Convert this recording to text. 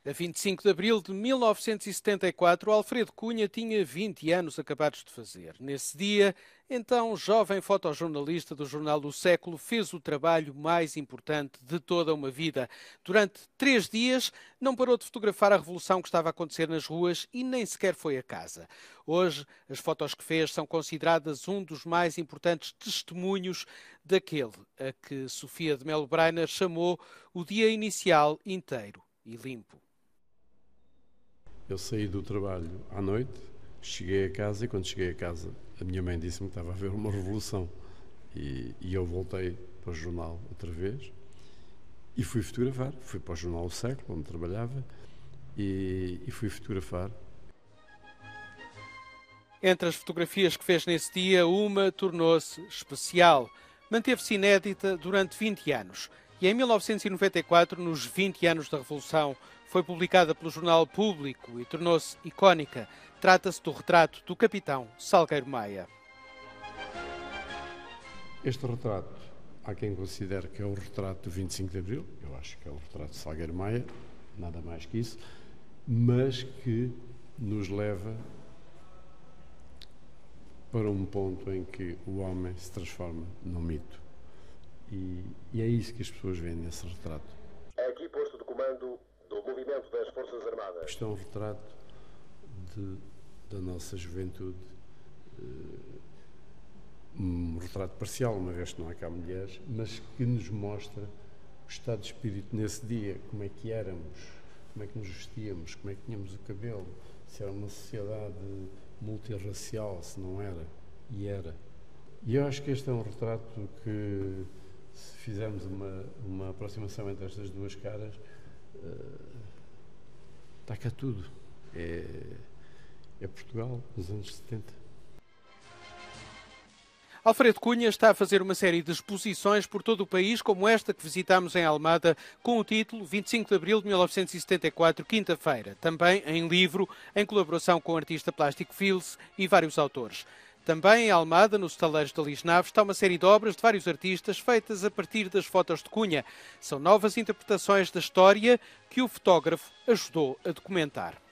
A 25 de abril de 1974, Alfredo Cunha tinha 20 anos acabados de fazer. Nesse dia, então, jovem fotojornalista do jornal O Século fez o trabalho mais importante de toda uma vida. Durante 3 dias, não parou de fotografar a revolução que estava a acontecer nas ruas e nem sequer foi a casa. Hoje, as fotos que fez são consideradas um dos mais importantes testemunhos daquele a que Sofia de Melo Brainer chamou o dia inicial inteiro e limpo. Eu saí do trabalho à noite, cheguei a casa e quando cheguei a casa a minha mãe disse-me que estava a haver uma revolução e eu voltei para o jornal outra vez e fui fotografar. Fui para o jornal O Século, onde trabalhava, e fui fotografar. Entre as fotografias que fez nesse dia, uma tornou-se especial. Manteve-se inédita durante 20 anos e em 1994, nos 20 anos da Revolução, foi publicada pelo Jornal Público e tornou-se icónica. Trata-se do retrato do capitão Salgueiro Maia. Este retrato, há quem considere que é o retrato do 25 de Abril, eu acho que é o retrato de Salgueiro Maia, nada mais que isso, mas que nos leva para um ponto em que o homem se transforma num mito. E é isso que as pessoas veem nesse retrato. É aqui posto de comando do movimento das Forças Armadas. Isto é um retrato da nossa juventude, um retrato parcial, uma vez que não há cá mulheres, mas que nos mostra o estado de espírito nesse dia, como é que éramos, como é que nos vestíamos, como é que tínhamos o cabelo, se era uma sociedade multirracial, se não era, e era. E eu acho que este é um retrato que, se fizermos uma aproximação entre estas duas caras, está cá tudo. É Portugal nos anos 70. Alfredo Cunha está a fazer uma série de exposições por todo o país, como esta que visitamos em Almada, com o título 25 de Abril de 1974, quinta-feira. Também em livro, em colaboração com o artista plástico Fils e vários autores. Também em Almada, nos estaleiros da Lis Naves, está uma série de obras de vários artistas feitas a partir das fotos de Cunha. São novas interpretações da história que o fotógrafo ajudou a documentar.